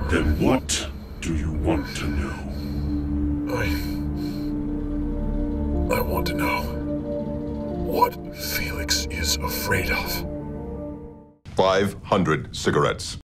Then what do you want to know? I want to know what Felix is afraid of. 500 cigarettes.